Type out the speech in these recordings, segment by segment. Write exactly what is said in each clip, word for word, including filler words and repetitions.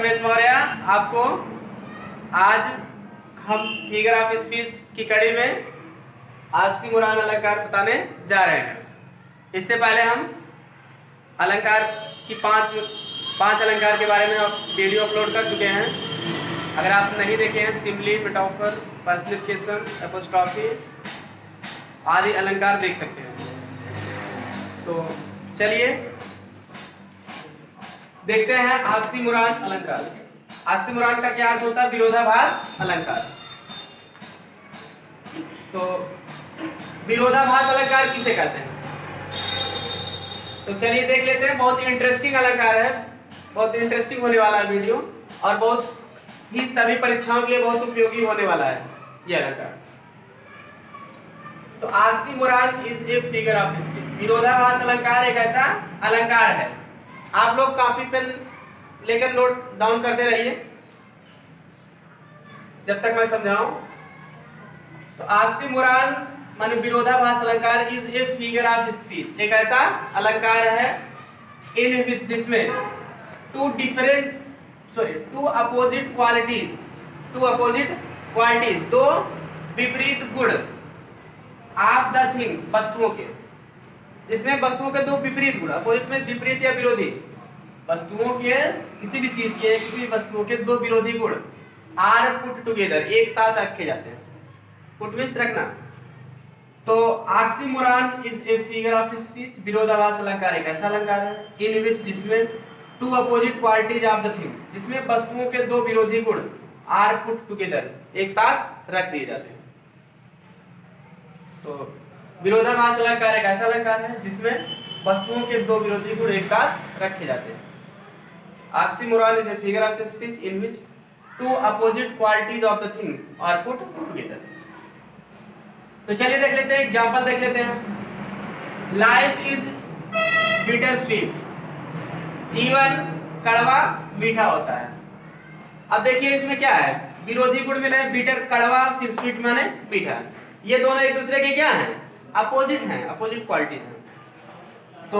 रमेश मौर्य आपको आज हम फिगर ऑफ स्पीच की कड़ी में ऑक्सीमोरॉन अलंकार बताने जा रहे हैं। इससे पहले हम अलंकार की पांच पांच अलंकार के बारे में वीडियो अपलोड कर चुके हैं। अगर आप नहीं देखे हैं, सिमिली, मेटाफर, पर्सनिफिकेशन, एपोस्ट्रॉफी आदि अलंकार देख सकते हैं। तो चलिए देखते हैं ऑक्सीमोरॉन अलंकार। ऑक्सीमोरॉन का क्या अर्थ होता है? विरोधाभास अलंकार। तो विरोधाभास अलंकार किसे कहते हैं? तो चलिए देख लेते हैं। बहुत ही इंटरेस्टिंग अलंकार है, बहुत इंटरेस्टिंग होने वाला है वीडियो, और बहुत ही सभी परीक्षाओं के लिए बहुत उपयोगी होने वाला है ये अलंकार। तो oxymoron is a figure of speech. विरोधाभास अलंकार एक ऐसा अलंकार है। आप लोग कॉपी पेन लेकर नोट डाउन करते रहिए जब तक मैं समझाऊं। तो ऑक्सीमोरॉन माने विरोधाभास अलंकार is a figure of speech, एक ऐसा अलंकार है इन विच जिसमें two different sorry two opposite qualities two opposite qualities दो विपरीत गुण ऑफ द थिंग्स, वस्तुओं के, जिसमें वस्तुओं के दो विपरीत गुण, अपोजिट में विपरीत या विरोधी, वस्तुओं के किसी भी चीज के किसी भी वस्तुओं के दो विरोधी गुण आर पुट टुगेदर, एक साथ रखे जाते हैं। पुट मींस रखना। तो oxymoron is a figure of speech. विरोधाभास अलंकार एक ऐसा अलंकार है इन विच जिसमें two opposite qualities of the things, जिसमें वस्तुओं के दो विरोधी गुण आर पुट टुगेदर, एक साथ रख दिए जाते हैं। तो विरोधाभास अलंकार एक ऐसा अलंकार है जिसमें वस्तुओं के दो विरोधी गुण एक साथ रखे जाते हैं। Oxymoron is a figure of speech in which two opposite qualities of the things are put together. तो चलिए देख लेते हैं, एग्जांपल देख लेते हैं। लाइफ इज बिटर स्वीट, जीवन कड़वा मीठा होता है। अब देखिए इसमें क्या है, विरोधी गुण मिला है, बिटर कड़वा, फिर स्वीट माने मीठा। ये दोनों एक दूसरे के क्या हैं? अपोजिट हैं, अपोजिट क्वालिटी हैं। तो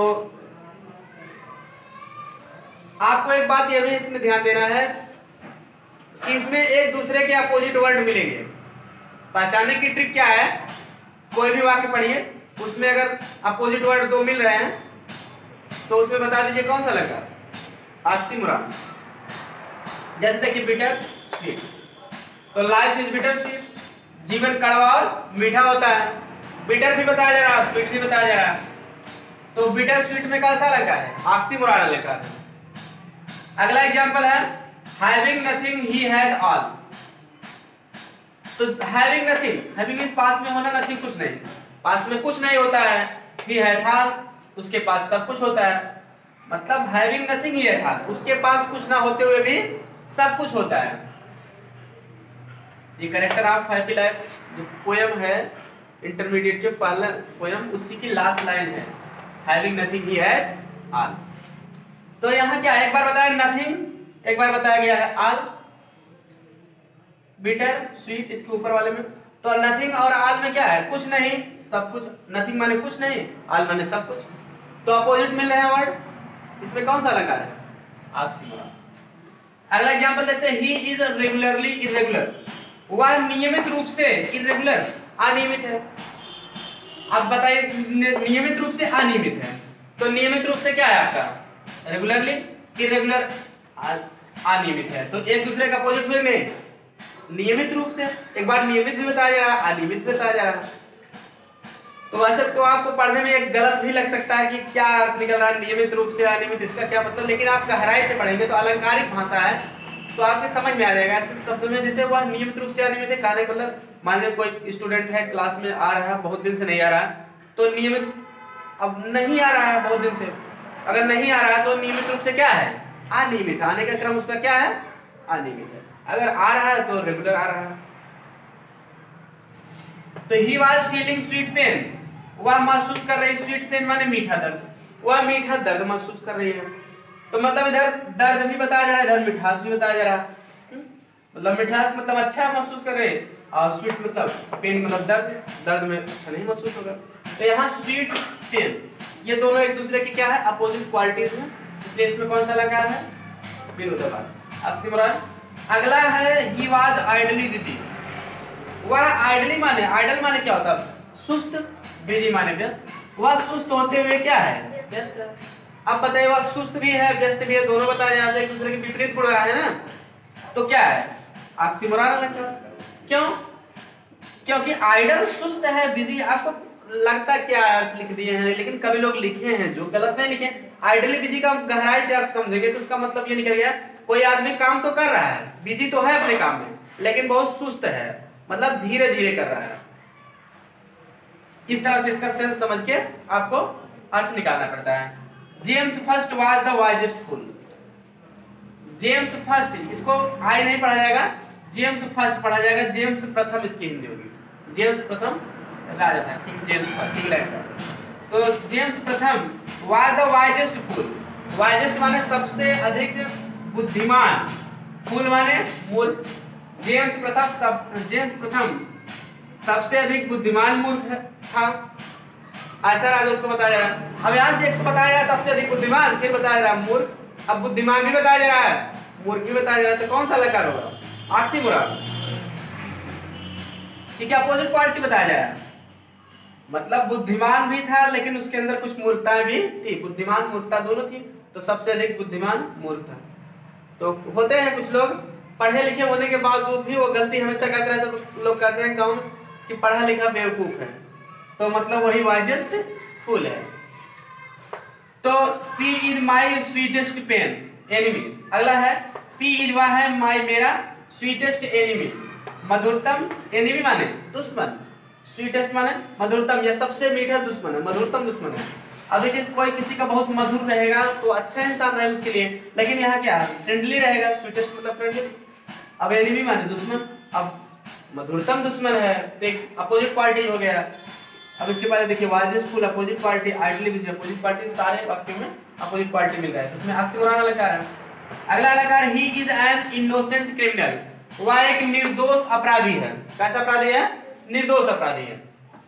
आपको एक बात यह भी इसमें ध्यान देना है कि इसमें एक दूसरे के अपोजिट वर्ड मिलेंगे। पहचानने की ट्रिक क्या है, कोई भी वाक्य पढ़िए, उसमें अगर अपोजिट वर्ड दो मिल रहे हैं तो उसमें बता दीजिए कौन सा लगा ऑक्सीमोरॉन। जैसे देखिए बिटर स्वीट, तो लाइफ इज बिटर स्वीट, जीवन कड़वा और मीठा होता है। बिटर भी बताया जा रहा है, स्वीट भी बताया जा रहा है। तो बिटर स्वीट में कैसा अलंकार है? ऑक्सीमोरॉन अलंकार है। अगला एग्जांपल है having nothing he had all. तो हैविंग नथिंग, हैविंग इस पास में होना, नथिंग कुछ नहीं, पास में कुछ नहीं होता है। ही हैड ऑल, उसके पास सब कुछ होता है। मतलब having nothing he had all, उसके पास कुछ ना होते हुए भी सब कुछ होता है। ये कैरेक्टर ऑफ हैप्पी लाइफ जो पोयम है इंटरमीडिएट के पहला पोयम, उसी की लास्ट लाइन है having nothing he had all. तो यहाँ क्या है, एक बार बताया नथिंग, एक बार बताया गया है ऑल। बिटर स्वीट इसके ऊपर वाले में, तो नथिंग और ऑल में क्या है? कुछ नहीं, सब कुछ। नथिंग माने कुछ नहीं, ऑल माने सब कुछ। तो अपोजिट मिल रहे हैं वर्ड, इसमें कौन सा अलंकार है? ऑक्सीमोरॉन। अगला एग्जांपल देखते हैं। ही इज रेगुलरली इरेगुलर, वह नियमित रूप से, इरेगुलर अनियमित है। अब बताइए नियमित रूप से अनियमित है, तो नियमित रूप से क्या है आपका? रेगुलरली, इरेगुलर अनियमित है। तो एक दूसरे का अपोजिट में नहीं, नियमित रूप से। एक बार नियमित भी बताया जा रहा है, अनियमित भी बताया जा रहा है। तो वैसे तो आपको पढ़ने में एक गलत भी लग सकता है कि क्या अर्थ निकल रहा है नियमित रूप से अनियमित, इसका क्या मतलब। लेकिन आप गहराई से पढ़ेंगे तो अलंकारिक भाषा है, तो आपके समझ में आ जाएगा ऐसे शब्द में। जैसे वह नियमित रूप से अनियमित है, कहने मतलब मान लीजिए कोई स्टूडेंट है, क्लास में आ रहा है, बहुत दिन से नहीं आ रहा है, तो नियमित, अब नहीं आ रहा है बहुत दिन से, अगर नहीं आ रहा है तो नियमित रूप से क्या है? अनियमित। आने का क्रम उसका क्या है? अनियमित है। अगर आ रहा है तो रेगुलर आ रहा है। तो he was feeling sweet pain, वह महसूस कर रही, स्वीट पेन माने मीठा दर्द, वह मीठा दर्द महसूस कर रही है। तो मतलब इधर दर्द भी बताया जा रहा है, इधर मिठास भी बताया जा रहा है। मतलब मिठास मतलब अच्छा महसूस कर रहे हैं, और स्वीट मतलब पेन मतलब दर्द, दर्द में अच्छा नहीं महसूस होगा। तो यहाँ स्वीट पेन ये दोनों एक दूसरे की क्या है? अपोजिट क्वालिटीज हैं, इसलिए इसमें कौन सा अलंकार है? विरोधाभास। ऑक्सीमोरन। अगला है ही वाज आइडली बिजी। वह आइडली माने, आइडल माने क्या होता है? सुस्त, बिजी माने व्यस्त। वह सुस्त होते हुए क्या है? व्यस्त है। अब बताइए वह सुस्त भी है व्यस्त भी है, दोनों बताए जाते हैं, एक दूसरे के विपरीत गुण है ना, तो क्या है? ऑक्सीमोरन अलंकार। क्यों? क्योंकि आइडल सुस्त है, बिजी, आपको लगता क्या अर्थ लिख दिए हैं, लेकिन कभी लोग लिखे हैं जो गलत नहीं लिखे। आइडली बिजी का गहराई से अर्थ समझेंगे तो उसका मतलब ये निकल गया, कोई आदमी काम तो कर रहा है, बिजी तो है अपने काम में, लेकिन बहुत सुस्त है, मतलब धीरे धीरे कर रहा है। इस तरह से इसका सेंस समझ के आपको अर्थ निकालना पड़ता है। James first was the wisest fool. James first, इसको आई नहीं पढ़ा जाएगा, जेम्स फर्स्ट पढ़ा जाएगा। जेम्स प्रथम इसकी हिंदी होगी। जेम्स प्रथम राजा था, किंग जेम्स फर्स्ट इंग्लैंड का। तो जेम्स प्रथम was the wisest fool. Wisest माने सबसे अधिक बुद्धिमान, फूल माने मूर्ख। जेम्स प्रथम सब जेम्स प्रथम सबसे अधिक बुद्धिमान मूर्ख था। ऐसा राजा उसको बताया जा रहा है। अब यहाँ से एक तो बताया जा रहा है सबसे अधिक बुद्धिमान, फिर बताया जा रहा है मूर्ख, अब बुद्धिमान भी बताया जा रहा है, मूर्ख भी बताया जा रहा है, तो कौन सा अलंकार होगा? ऑक्सीमोरन। ठीक है, अपोजिट क्वालिटी बताया जा रहा है, मतलब बुद्धिमान भी था लेकिन उसके अंदर कुछ मूर्खताएं भी थी, बुद्धिमान मूर्खता दोनों थी, तो सबसे अधिक बुद्धिमान मूर्ख था। तो होते हैं कुछ लोग पढ़े लिखे होने के बावजूद भी वो गलती हमेशा करते रहते, तो लोग कहते हैं गाँव कि पढ़ा लिखा बेवकूफ है, तो मतलब वही वाइजेस्ट फूल है। तो she is my sweetest pen enemy. अगला है सी इज, वह है माई मेरा, स्वीटेस्ट एनिमी, मधुरतम, एनिमी माने दुश्मन, स्वीटेस्ट माने मधुरतम या सबसे मीठा दुश्मन है, मधुरतम दुश्मन है। अब देखिए कोई किसी का बहुत मधुर रहेगा तो अच्छा इंसान रहेगा उसके लिए, लेकिन यहाँ क्या है? फ्रेंडली रहेगा, स्वीटेस्ट मतलब फ्रेंडली। अब एनिमी माने दुश्मन, अब मधुरतम दुश्मन है, तो एक अपोजिट पार्टी हो गया। अब इसके बाद देखिए wisest fool opposite party, idly busy opposite party, सारे वाक्यों में अपोजिट पार्टी मिल रहा है, तो उसमें ऑक्सीमोरन अलंकार है। अगला अलंकार he is an innocent criminal. वह एक निर्दोष अपराधी है। कैसा अपराधी है? निर्दोष अपराधी है।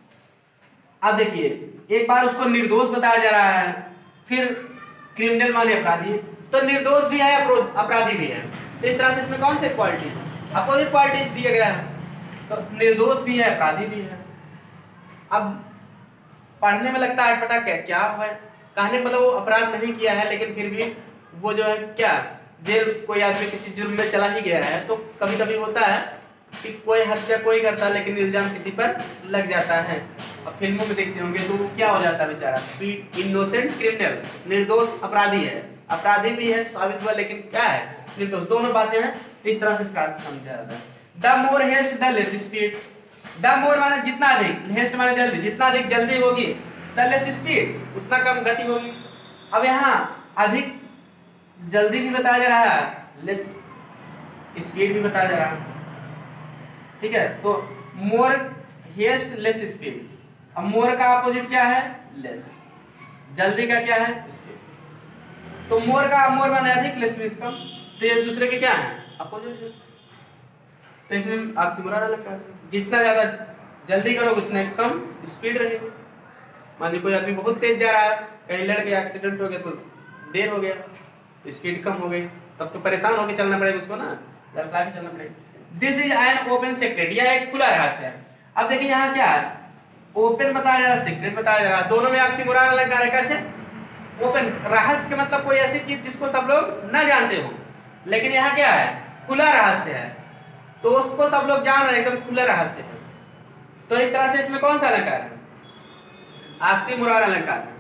अब देखिए एक बार उसको निर्दोष बताया जा रहा है, फिर क्रिमिनल माने अपराधी, तो निर्दोष भी है अपराधी भी है, तो इस तरह से इसमें कौन सी क्वालिटी अपोजिट क्वालिटी दिया गया है, तो निर्दोष भी है अपराधी भी है। अब पढ़ने में लगता है अटपटा क्या क्या है, कहने मतलब वो अपराध नहीं किया है, लेकिन फिर भी वो जो है क्या जेल, कोई आदमी किसी जुर्म में चला ही गया है, तो कभी कभी होता है कि कोई हत्या कोई करता है लेकिन इल्जाम किसी पर लग जाता है। अब फिल्मों में देखते होंगे तो वो क्या हो जाता है बेचारा, स्वीट इनोसेंट क्रिमिनल, निर्दोष अपराधी है, अपराधी भी है साबित हुआ लेकिन क्या है निर्दोष, दोनों बातें हैं, इस तरह से इसका अर्थ समझा जाता है। The more haste the less speed. The more माने जितना अधिक, हेस्ट माने जल्दी, जितना अधिक जल्दी होगी, द लेस स्पीड उतना कम गति होगी। अब यहाँ अधिक जल्दी भी बताया जा रहा है, लेस स्पीड भी बताया जा रहा है, ठीक है। तो मोर हेस्ट लेस स्पीड। अब मोर का अपोजिट क्या है? लेस। जल्दी का क्या है? स्पीड। तो मोर का मोर माने अधिक, लेस मींस कम, तो ये दूसरे के क्या है? अपोजिट है। तो इसमें ऑक्सीमोरन अलंकार, जितना ज्यादा जल्दी करोगे उतने कम स्पीड रहेगी। मान ली कोई आदमी बहुत तेज जा रहा है, कहीं लड़ गया, एक्सीडेंट हो गया तो देर हो गया, तो स्पीड कम हो गई, तब तो परेशान होकर चलना पड़ेगा उसको ना, लड़का के चलना पड़ेगा। This is an open secret, यह एक खुला रहस्य है। अब देखिए यहाँ क्या है? ओपन बताया जा रहा है, सीक्रेट बताया जा रहा है, दोनों में ऑक्सीमोरन अलंकार है। कैसे? ओपन, रहस्य का मतलब कोई ऐसी चीज जिसको सब लोग न जानते हो, लेकिन यहाँ क्या है? खुला रहस्य है, तो उसको सब लोग जान रहे हैं, एकदम खुला रहस्य है। तो इस तरह से इसमें कौन सा अलंकार है? ऑक्सीमोरन अलंकार है।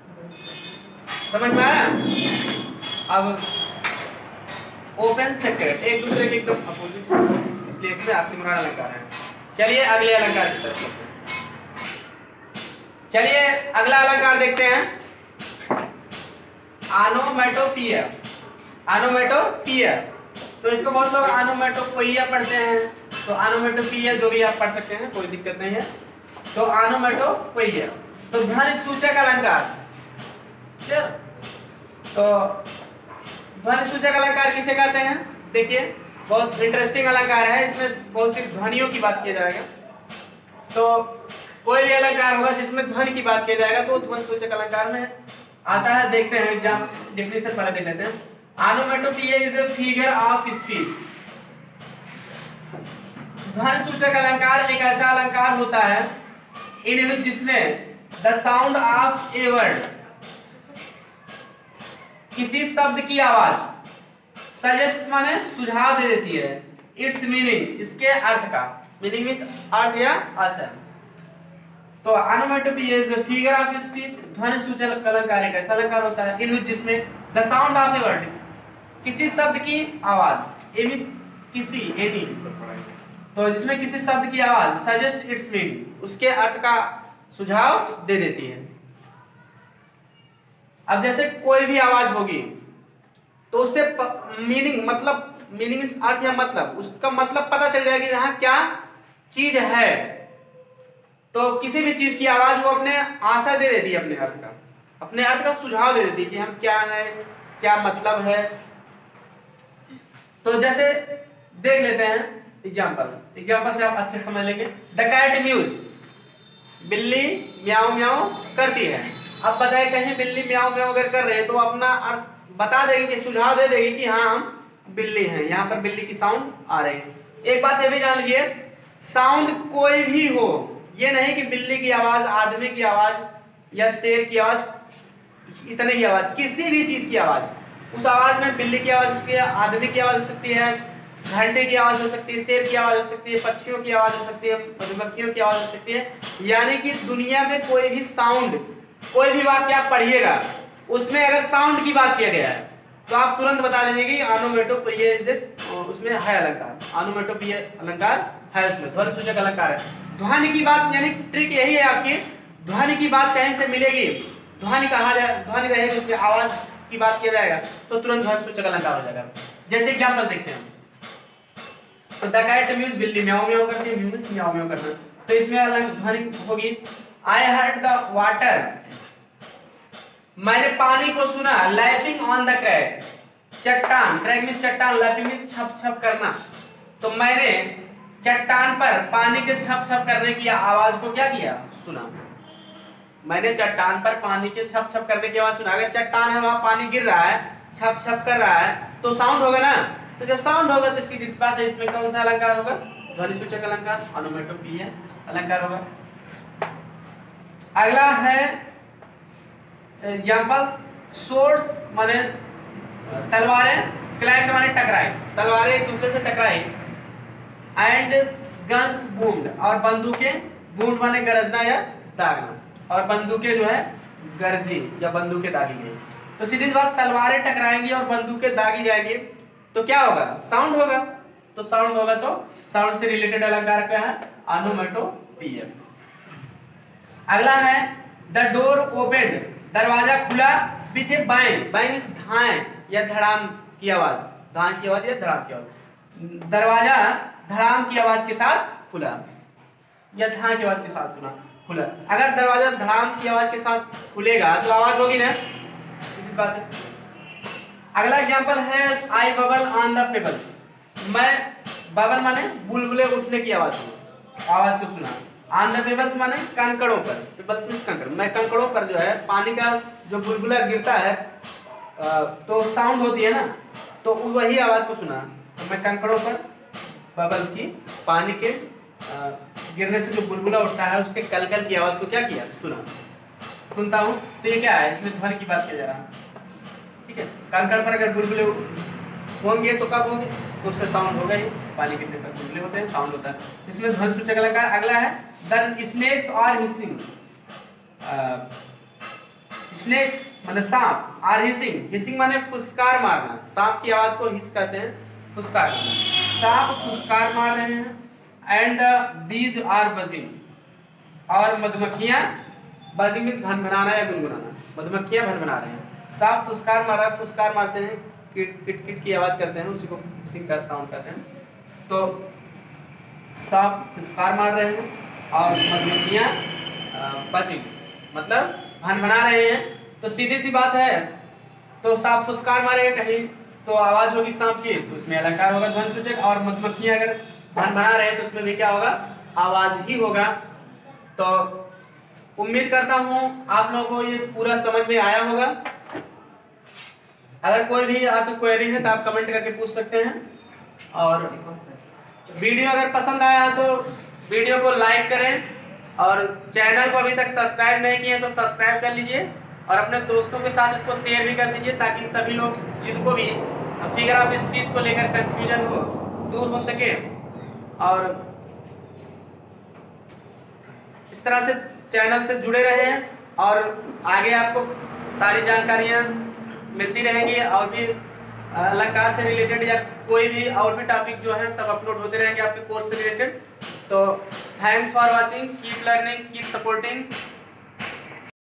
समझ में आया? अब ओपन सीक्रेट एक दूसरे के एकदम अपोजिट है, इसलिए इसमें ऑक्सीमोरन अलंकार है। चलिए अगले अलंकार की तरफ चलते हैं। चलिए अगला अलंकार देखते हैं, ओनोमैटोपोएइया। ओनोमैटोपोएइया, तो इसको बहुत लोग ओनोमैटोपोएइया पढ़ते हैं, तो ओनोमैटोपोएइया जो भी आप पढ़ सकते हैं, कोई दिक्कत नहीं है। तो ओनोमैटोपोएइया तो ध्वनि सूचक अलंकार, तो ध्वनि सूचक अलंकार किसे कहते हैं? देखिए बहुत इंटरेस्टिंग अलंकार है, इसमें बहुत सी ध्वनियों की बात किया जाएगा। तो कोई भी अलंकार होगा जिसमें ध्वनि की बात किया जाएगा तो ध्वनि सूचक अलंकार में आता है। देखते हैं एग्जाम डेफिनेशन पहले देख लेते हैं। Onomatopoeia is a figure of speech. ध्वनि सूचक अलंकार एक ऐसा अलंकार होता है इन विच जिसमें the sound of a word, किसी शब्द की आवाज, सजेस्ट माने सुझाव दे देती है, इट्स मीनिंग इसके अर्थ का, मीनिंग विद अर्थ या आशय। तो onomatopoeia is a figure of speech, ध्वनि सूचक अलंकार एक ऐसा अलंकार होता है इन विच जिसमें the sound of a word, किसी शब्द की आवाज, एनी किसी एनी, तो जिसमें किसी शब्द की आवाज सजेस्ट इट्स मीनिंग उसके अर्थ का सुझाव दे देती है। अब जैसे कोई भी आवाज होगी तो उससे मीनिंग मतलब मीनिंग इस अर्थ या मतलब उसका मतलब पता चल जाएगा यहाँ क्या चीज है। तो किसी भी चीज की आवाज वो अपने आशा दे देती है, अपने अर्थ का अपने अर्थ का सुझाव दे देती है कि हम क्या है, क्या मतलब है। तो जैसे देख लेते हैं एग्जाम्पल एग्जाम्पल से आप अच्छे समझ लेंगे। द कैट म्यूज, बिल्ली म्याऊ म्याऊ करती है। अब बताए कहीं बिल्ली म्याऊ म्याऊ अगर कर रहे हैं तो अपना अर्थ बता देगी कि सुझाव दे देगी कि हाँ हम बिल्ली हैं, यहाँ पर बिल्ली की साउंड आ रही है। एक बात ये भी जान लीजिए, साउंड कोई भी हो, ये नहीं कि बिल्ली की आवाज, आदमी की आवाज या शेर की आवाज, इतने ही आवाज, किसी भी चीज की आवाज, उस आवाज में बिल्ली की आवाज हो सकती है, आदमी की आवाज हो सकती है, घंटे की आवाज हो सकती है, शेर की आवाज हो सकती है, पक्षियों की आवाज हो सकती है, मधुमक्खियों की आवाज हो सकती है। यानी कि दुनिया में कोई भी साउंड, कोई भी वाक्य आप पढ़िएगा उसमें अगर साउंड की बात किया गया है तो आप तुरंत बता दीजिए कि ऑनोमेटोपोइया इज उसमें है अलंकार, ऑनोमेटोपोइया अलंकार है, उसमें ध्वनि सूचक अलंकार है। ध्वनि की बात यानी ट्रिक यही है आपकी, ध्वनि की बात कहीं से मिलेगी, ध्वनि कहा जाए, ध्वनि रहेगी उसमें, आवाज की बात किया जाएगा तो तुरंत ध्वनि सूचक अलंकार हो जाएगा। जैसे एग्जाम्पल देखते हैं, तो द कैट म्यूज, बिल्ली म्याऊ म्याऊ करती है, म्यूज म्याऊ म्याऊ करना, तो इसमें अलग ध्वनि होगी। आई हर्ड द वाटर, मैंने पानी को सुना, लैपिंग ऑन द क्रैक, चट्टान, क्रैक मींस चट्टान, लैपिंग मींस छप छप करना, तो मैंने चट्टान पर पानी के छप छप करने की आवाज को क्या किया, सुना। मैंने चट्टान पर पानी के छप छप करने की आवाज सुना। अगर चट्टान है वहां पानी गिर रहा है, छप छप कर रहा है तो साउंड होगा ना, तो जब साउंड होगा तो सीधी सी बात है इसमें कौन सा अलंकार होगा, ध्वनि सूचक अलंकार, ऑनोमेटोपोइया अलंकार होगा। अगला है एग्जाम्पल, सोर्स माने तलवारें, क्लैंग माने टकराई, तलवारें एक दूसरे से टकराई, एंड गन्स बूम्ड, और बंदूकें, बूम्ड माने गरजना या दागना, और बंदूकें जो है गरजी या बंदूकें दागी गई। तो सीधी सी बात, तलवारें टकराएंगी और बंदूकें दागी जाएंगी तो क्या होगा, साउंड होगा। तो साउंड होगा तो साउंड से रिलेटेड अलंकार क्या है, ऑनोमेटोपोइया। अगला है द डोर ओपेंड, दरवाजा खुला, विथ ए बैंग, बैंग इस धाए या धड़ाम की आवाज, धाए की आवाज या धड़ाम की आवाज, दरवाजा धड़ाम की आवाज के साथ खुला या धाए की आवाज के साथ खुला खुला अगर दरवाजा धड़ाम की आवाज के साथ खुलेगा तो आवाज होगी ना, सीधी बात है। अगला एग्जांपल है I bubble on the pebbles, मैं बबल माने बुलबुले उठने की आवाज, आवाज को सुना। ऑन द पेबल्स माने कंकड़ों पर, पेबल्स मींस कंकड़, मैं कंकड़ों पर जो है पानी का जो बुलबुला गिरता है तो साउंड होती है ना, तो वही आवाज को सुना। तो मैं कंकड़ों पर बबल की, पानी के गिरने से जो बुलबुला उठता है उसके कलकल की आवाज को क्या किया, सुना, सुनता हूँ। तो ये क्या है, इसमें ध्वनि की बात किया जा रहा है, ठीक है। कंकड़ पर अगर बुलबुले होंगे तो कब होंगे, तो उससे साउंड होगा ही, पानी गिरने पर बुलबुले होते हैं, साउंड होता है, इसमें ध्वनि सूचक अलंकार। अगला है the snakes are hissing, snakes माने सांप, आर हिसिंग, हिसिंग माने फुसकार मारना, सांप की आवाज को हिस कहते हैं, फुसकार मारना, सांप फुसकार मार रहे हैं। एंड बीज आर बजिंग, और मधुमक्खियां, बजिंग मींस भनभनाना या गुनगुनाना, मधुमक्खियां भनभना रहे हैं। सांप फुसकार मार रहा है, फुसकार मारते हैं, किट किट किट की आवाज करते हैं, उसी को हिसिंग का साउंड कहते हैं। तो सांप फुसकार मार रहे हैं और मधुमक्खियां बजिंग मतलब भनभना रहे हैं। तो सीधी सी बात है, तो सांप फुसकार मारेगा कहीं तो आवाज होगी सांप की, तो उसमें अलंकार होगा ध्वनि सूचक, और मधुमक्खियां अगर भनभना रहे हैं तो उसमें भी क्या होगा, आवाज ही होगा। तो उम्मीद करता हूं आप लोगों को ये पूरा समझ में आया होगा। अगर कोई भी आपकी क्वेरी है तो आप कमेंट करके पूछ सकते हैं। और वीडियो अगर पसंद आया तो वीडियो को लाइक करें, और चैनल को अभी तक सब्सक्राइब नहीं किए तो सब्सक्राइब कर लीजिए, और अपने दोस्तों के साथ इसको शेयर भी कर दीजिए, ताकि सभी लोग जिनको भी फिगर ऑफ स्पीच को लेकर कंफ्यूजन हो दूर हो सके। और इस तरह से चैनल से जुड़े रहे, और आगे आपको सारी जानकारियाँ मिलती रहेंगी, और भी अलंकार से रिलेटेड या कोई भी और भी टॉपिक जो है सब अपलोड होते रहेंगे आपके कोर्स से रिलेटेड। तो thanks for watching, keep learning, keep supporting.